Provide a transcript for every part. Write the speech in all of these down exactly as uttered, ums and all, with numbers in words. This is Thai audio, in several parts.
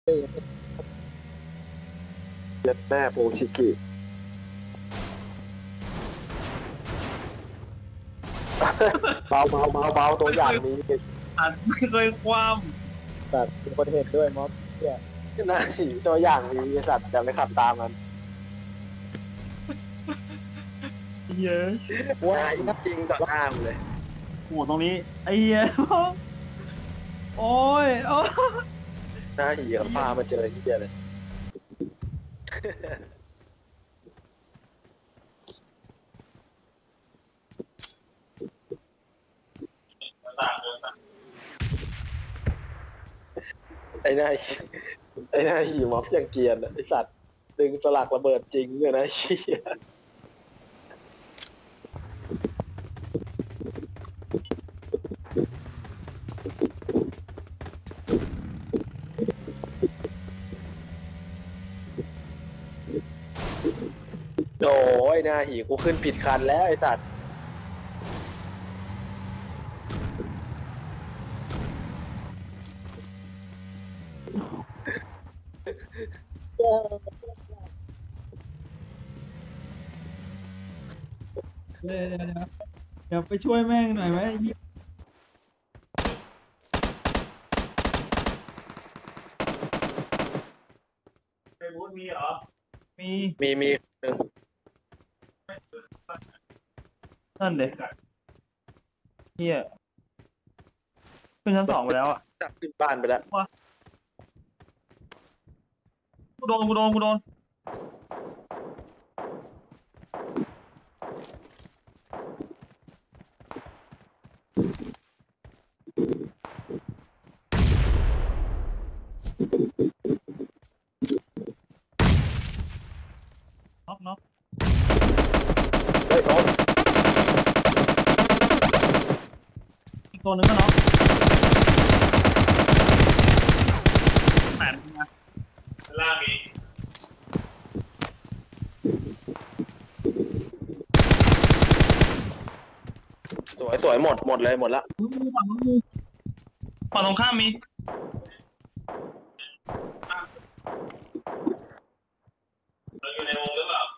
เล็ดแม่โปชิกิเบาเบาเบาเบาตัวอย่างนี้อ่านไม่เคยความแต่เป็นคนเห็นด้วยม็อบเนี่ยน่าสีตัวอย่างนี้สัตว์จะไม่ขับตามมันเยอะว้ายจริงต่อหน้ามันเลยโหตรงนี้ไอ้เหี้ยโอ้ยโอ้ยหน้าหีกับพามาเจอที่เดียวเลยไอ้หน้าไอ้หน้าหีม็อบอย่างเกียนไอ้สัตว์ดึงสลักระเบิดจริงเนี่ยนะเชี่ยโอ้ยหน้าหีกูขึ้นผิดคันแล้วไอ้สัตว์เดี๋ยวเดี๋ยวไปช่วยแม่งหน่อยไหมไอ้บูธมีเหรอมีมีมีนั่นเด็กเฮียขึ้นชั้นสองไปแล้วอ่ะจับขึ้นบ้านไปแล้วกูโดนกูโดนกูโดนน็อกน็อกเฮ้ยโดนอีกตัวนึงก็น็อกแปดนะล่างมีสวยสวยหมดหมดเลยหมดละฝั่งนู้นมีฝั่งตรงข้ามมีเราอยู่ในวงหรือเปล่า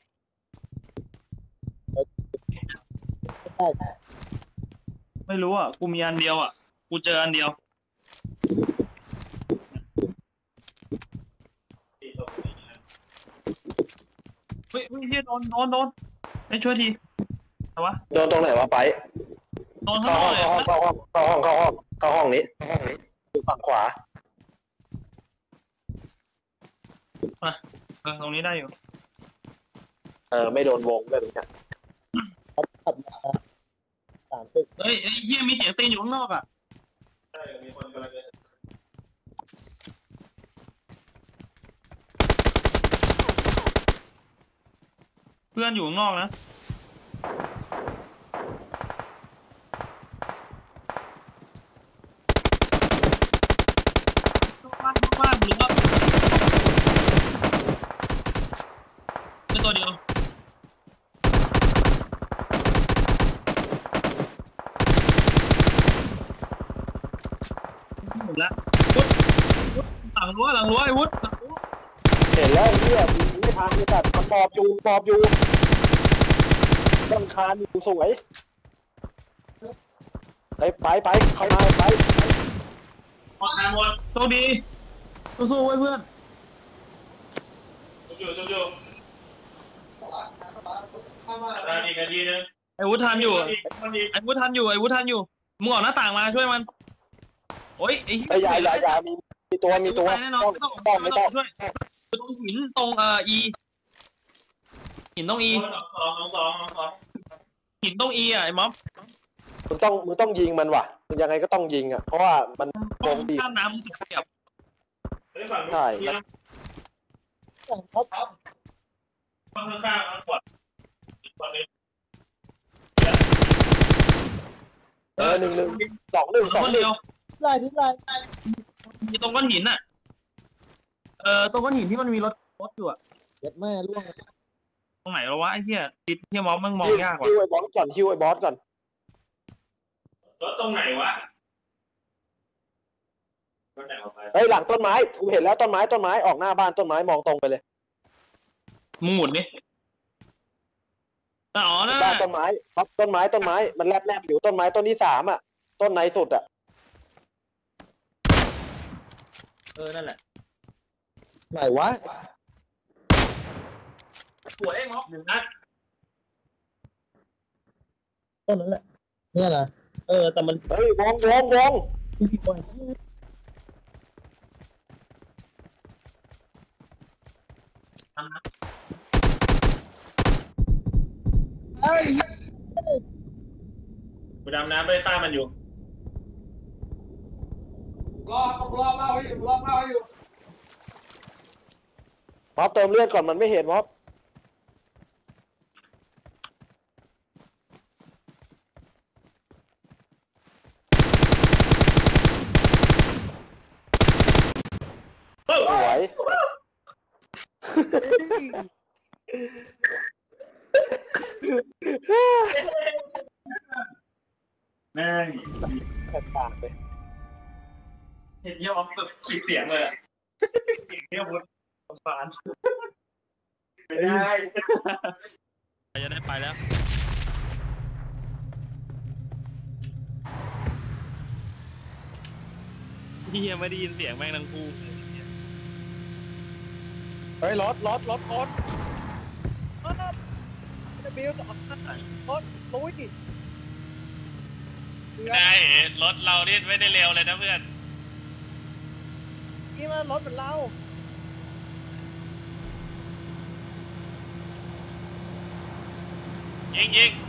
ไม่รู้อ่ะกูมีอันเดียวอ่ะกูเจออันเดียวเฮ้ยเฮ้ยเฮียโดนโดนโดนไปช่วยทีอะไรวะโดนตรงไหนวะไปโดนข้างนอกเลยเข้าห้องเข้าห้องเข้าห้องเข้าห้องนี้ห้องนี้อยู่ฝั่งขวามาเออตรงนี้ได้อยู่เออไม่โดนวงแบบนี้ขับมาสามตึกเฮ้ยไอ้เฮียมีเสียงตีนอยู่ข้างนอกอ่ะใช่มีคนกำลังจะเพื่อนอยู่ข้างนอกนะบ้านบ้านหรือว่าเป็นตัวเดียวหมดแล้ววุ้ดหลังรั้วหลังรั้วไอ้วุ้ดเห็นแล้วเหี้ยไม่ทันเลยแต่มันปอบอยู่ปอบอยู่ต้นคานอยู่สวยไปไปไปเข้ามาไปออกทางวนโชคดีสู้ๆไว้เพื่อนสู้ๆสู้ๆได้ดีกันดีนึงไอ้วุฒิทันอยู่ไอ้วุฒิทันอยู่ไอ้วุฒิทันอยู่มึงออกหน้าต่างมาช่วยมันโอ้ยไอ้ไอ้ยายายามีมีตัวมีตัวแน่นอนไม่ต้องต้องไม่ต้องช่วยตรงหินตรงเอ่อ E หินตรง E สองสองสองสองหินตรง E อ่ะไอ้ม็อบมึงต้องมึงต้องยิงมันว่ะมึงยังไงก็ต้องยิงอ่ะเพราะว่ามันโกงดีข้ามน้ำเสียบใช่ฝั่งท็อปข้างข้างๆกดกดเลยเออหนึ่งหนึ่งสองหนึ่งสองเดียวไล่ที่ไล่มีตรงก้อนหินน่ะเออตรงก้อนหินที่มันมีรถรถอยู่อ่ะเย็ดแม่ล่วงตรงไหนวะไอ้เหี้ยติดเหี้ยม็อบมึงมองยากว่ะฮิวไอ้บอสก่อนฮิวไอ้บอสก่อนรถตรงไหนวะเฮ้ยหลังต้นไม้กูเห็นแล้วต้นไม้ต้นไม้ออกหน้าบ้านต้นไม้มองตรงไปเลยมึงหมุนดิอ๋อนั่นบ้านต้นไม้ครับต้นไม้ต้นไม้มันแลบแลบอยู่ต้นไม้ต้นที่สามอ่ะต้นในสุดอ่ะเออนั่นแหละไหนวะสวยม็อบหนึ่งนัดต้นนั้นแหละเนี่ยนะเออแต่มันเฮ้ยวงวงวงเอ้ยกูดำน้ำไปต้ามันอยู่รอรอมาไว้อยู่รอมาไว้อยู่ม็อบเติมเลือดก่อนมันไม่เห็นม็อบ สวยแม่งแตกต่างไปเห็นเยี่ยมแบบขีดเสียงเลยอ่ะเยี่ยมบนสารไม่ได้จะได้ไปแล้วพี่ยังไม่ได้ยินเสียงแม่งทั้งคู่เฮ้ยรถรถรถรถบิวต่อรถลุยได้รถเรานี่ไม่ได้เร็วเลยนะเพื่อนนี่มันรถเหมือนเรายิงยิง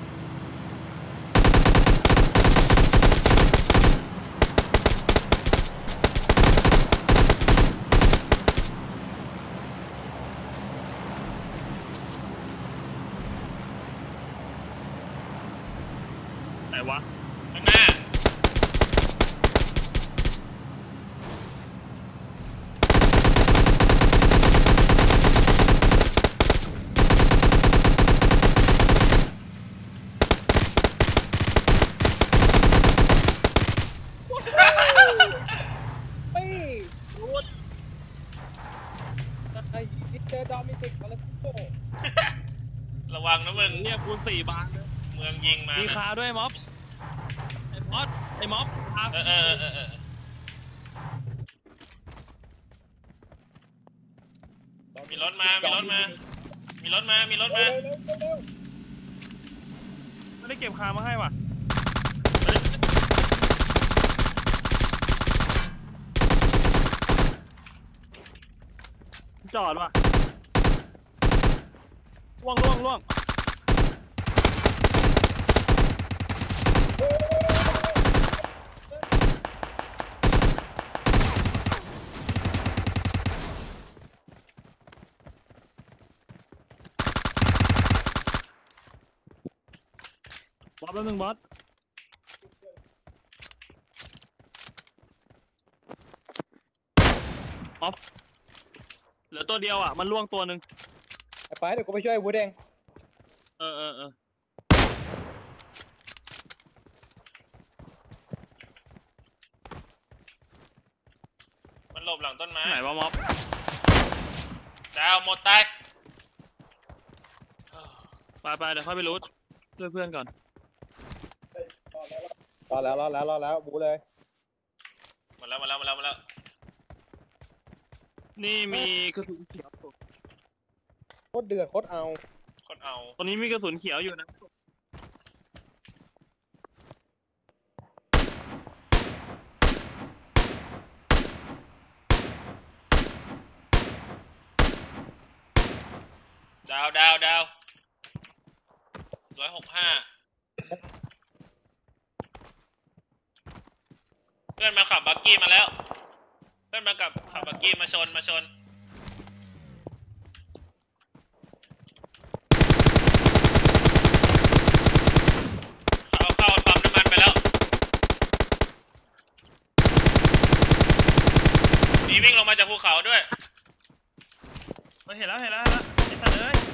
ไหนวะข้างหน้าระวังนะมึงเนี่ยคูณสี่บาทเมืองยิงมามีคาด้วยม็อบไอ้ม็อบไอ้ม็อบเออเออเออเออมีรถมามีรถมามีรถมามีรถมาไม่ได้เก็บคามาให้ว่ะจอดว่ะล่วงล่วงล่วงบอสแป๊บนึงบอสออฟเหลือตัวเดียวอ่ะมันล่วงตัวหนึ่งไปเดี๋ยวกูไปช่วยวูดเองเออเออเออมันหลบหลังต้นไม้ไหนวะม็อบดาวหมดตายไปไปเดี๋ยวค่อยไปรูทช่วยเพื่อนก่อนรอแล้วรอแล้วรอแล้วบูเลยหมดแล้วหมดแล้วหมดแล้วหมดแล้วนี่มีกระสุนเขียวโคตรเดือดโคตรเอาคนเอาตอนนี้มีกระสุนเขียวอยู่นะดาวดาวดาวร้อยหกห้าเพื่อนมาขับบักกี้มาแล้วเพื่อนมากับขับบักกี้มาชนมาชนเข้าเข้าปั๊มน้ำมันไปแล้วมีวิ่งลงมาจากภูเขาด้วยเห็นแล้วเห็นแล้วไอ้สัตว์เอ้ย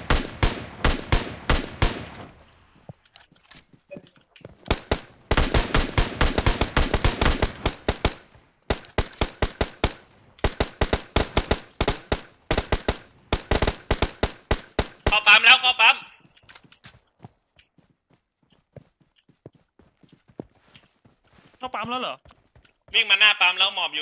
ปั๊มแล้วเหรอวิ่งมาหน้าปั๊มแล้วหมอบอยู่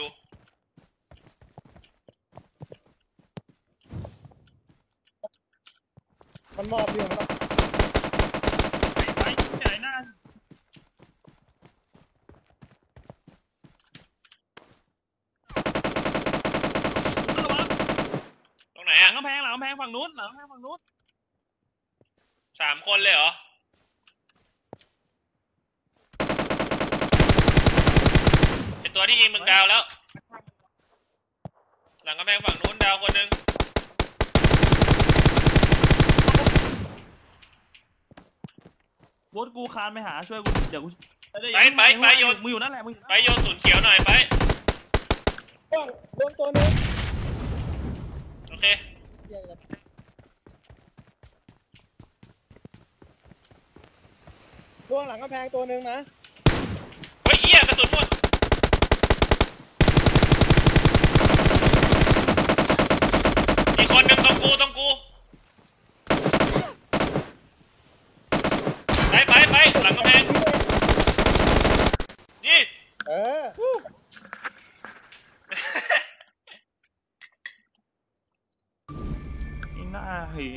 มันมอบอยู่มันไอ้ใหญ่หน้าตรงไหนหลัอะงกำแพงหลังกำแพงฝั่งนู้นหลังกำแพงฝั่งนู้นสามคนเลยเหรอไอตัวที่ยิงมึงดาวแล้ว หลังกำแพงฝั่งนู้นดาวคนหนึ่งบูธกูคานไปหาช่วยกูเดี๋ยวกูไปไปไปโยนมึงอยู่นั่นแหละมึงไปโยนศูนย์เขียวหน่อยไปร่วงร่วงตัวหนึงโอเคเหี้ยร่วงหลังกำแพงตัวหนึงนะเฮ้ยเหี้ยกระสุนหมดอีกคนหนึ่งต้องกูต้องกูไปไปไปหลังกำแพงนี่เออนี่หน้าหี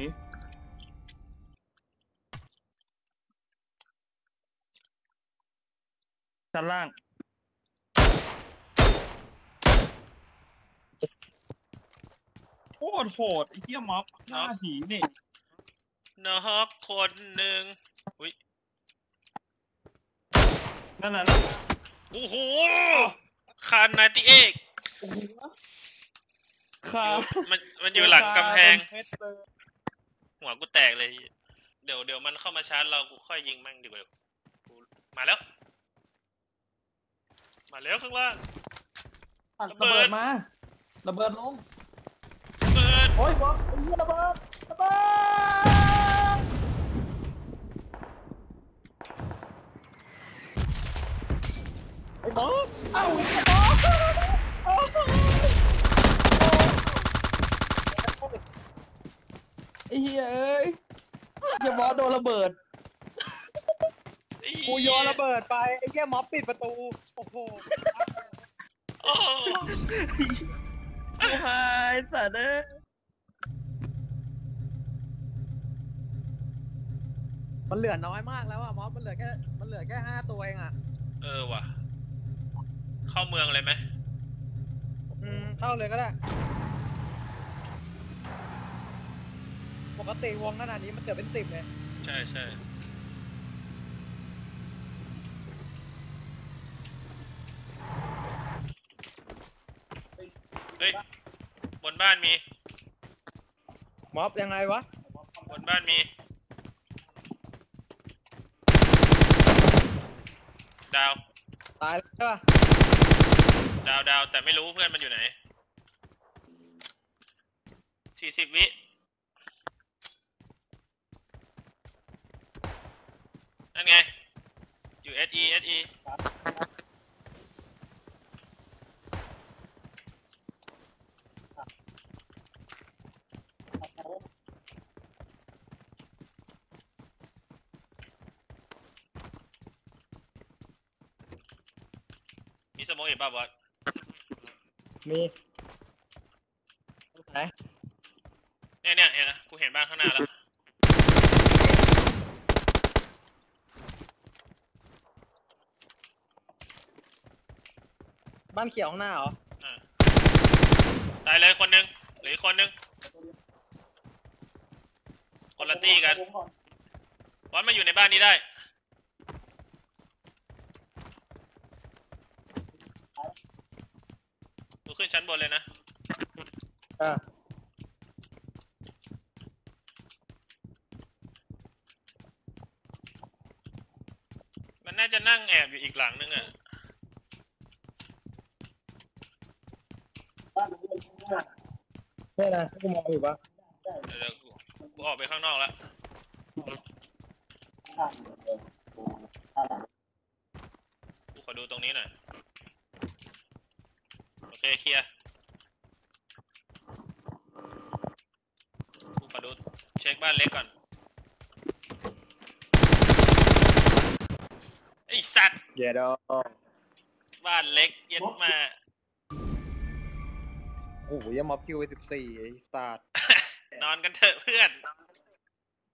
ชั้นล่างโคตรโหดไอ้เหี้ยม็อบหน้าหีนี่นอกคนหนึ่งอุ้ยนั่นน่ะนะโอ้โหคานนาติเอกคามันมันอยู่หลังกำแพงเพชรเลยหัวกูแตกเลย เดี๋ยวเดี๋ยวมันเข้ามาชาร์จเรากูค่อยยิงมั่งดีกว่ากูมาแล้ว มาแล้วข้างล่างระเบิดมาระเบิดลงเปิดโอ้ยบอสไอ้เหี้ยระเบิดระเบิดไอ้บอสเอ้าไอ้บอสโอ้โหไอ้เหี้ยเอ้ยอย่าบอสโดนระเบิดกูโยนระเบิดไปไอ้เหี้ยม็อบปิดประตูโอ้โหโอ้กูหายสัตว์เอ้ยมันเหลือน้อยมากแล้วอะม็อบมันเหลือแค่มันเหลือแค่ห้าตัวเองอะเออว่ะ เข้าเมืองเลยไหมอืมเข้าเลยก็ได้ปกติวงขนาดนี้มันเกือบเป็นสิบเลยใช่ใช่เฮ้ยบนบ้านมีม็อบยังไงวะบนบ้านมีดาวตายแล้วใช่ปะดาวดาวแต่ไม่รู้เพื่อนมันอยู่ไหนสี่สิบวินั่นไง อยู่ เอส อี เอส อี มีสโมองอีกป่าวบอสมีไหนเนี่ยเนี่ยเห็นนะกูเห็นบ้านข้างหน้าแล้วบ้านเขียวข้างหน้าเหรออ่าตายเลยคนหนึ่งหรืออีกคนหนึ่งคนละตี้กันบอสมาอยู่ในบ้านนี้ได้กูขึ้นชั้นบนเลยนะอ่ามันน่าจะนั่งแอบอยู่อีกหลังนึงอ่ะเนี่ยนะกูมองอยู่ปะเดี๋ยวเดี๋ยวกูกูออกไปข้างนอกแล้วกูขอดูตรงนี้หน่อยโอเคเคลียร์กูขอดูเช็คบ้านเล็กก่อนไอ้สัตว์เดี๋ยวบ้านเล็กเย็ดมาโอ้โหยังม็อบคิวไปสิบสี่ไอ้สัตว์นอนกันเถอะเพื่อน